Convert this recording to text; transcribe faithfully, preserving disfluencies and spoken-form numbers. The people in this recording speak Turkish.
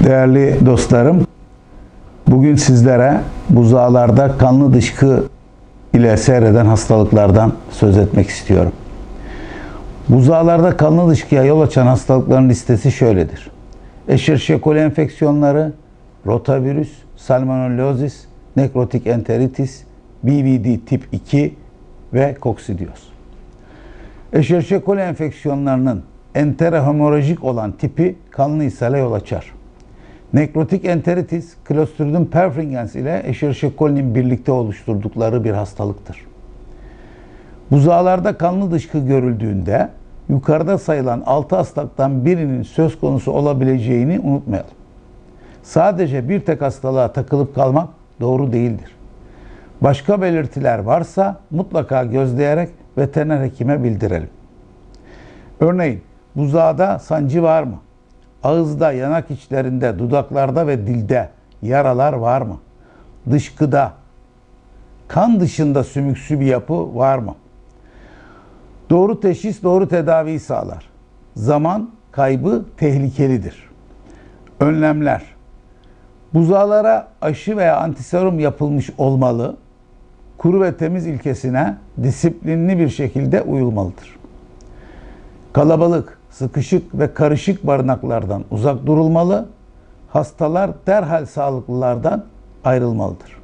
Değerli dostlarım, bugün sizlere buzağlarda kanlı dışkı ile seyreden hastalıklardan söz etmek istiyorum. Buzağlarda kanlı dışkıya yol açan hastalıkların listesi şöyledir: Escherichia coli enfeksiyonları, rotavirüs, salmonellozis, nekrotik enteritis, B V D tip iki ve koksidioz. Escherichia coli enfeksiyonlarının enterohemorajik olan tipi kanlı ishale yol açar. Nekrotik enteritis, Clostridium perfringens ile Escherichia coli'nin birlikte oluşturdukları bir hastalıktır. Buzağlarda kanlı dışkı görüldüğünde yukarıda sayılan altı hastalıktan birinin söz konusu olabileceğini unutmayalım. Sadece bir tek hastalığa takılıp kalmak doğru değildir. Başka belirtiler varsa mutlaka gözleyerek veteriner hekime bildirelim. Örneğin buzağda sancı var mı? Ağızda, yanak içlerinde, dudaklarda ve dilde yaralar var mı? Dışkıda, kan dışında sümüksü bir yapı var mı? Doğru teşhis doğru tedaviyi sağlar. Zaman kaybı tehlikelidir. Önlemler: buzağlara aşı veya antiserum yapılmış olmalı. Kuru ve temiz ilkesine disiplinli bir şekilde uyulmalıdır. Kalabalık, sıkışık ve karışık barınaklardan uzak durulmalı. Hastalar derhal sağlıklılardan ayrılmalıdır.